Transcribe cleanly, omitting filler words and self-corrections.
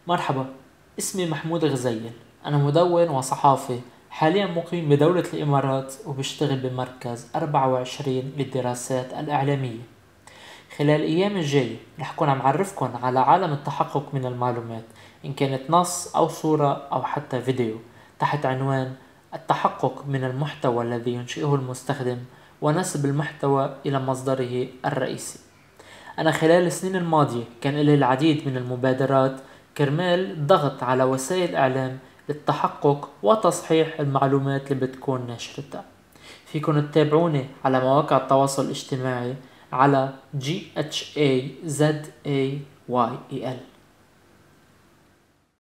مرحبا، اسمي محمود غزيل. أنا مدون وصحافي، حاليا مقيم بدولة الإمارات وبشتغل بمركز 24 للدراسات الإعلامية. خلال الأيام الجاية رح كون عم عرفكن على عالم التحقق من المعلومات، إن كانت نص أو صورة أو حتى فيديو، تحت عنوان التحقق من المحتوى الذي ينشئه المستخدم ونسب المحتوى إلى مصدره الرئيسي. أنا خلال السنين الماضية كان لي العديد من المبادرات كرمال الضغط على وسائل الإعلام للتحقق وتصحيح المعلومات اللي بتكون نشرتها. فيكن تتابعوني على مواقع التواصل الاجتماعي على GHAZAYEL.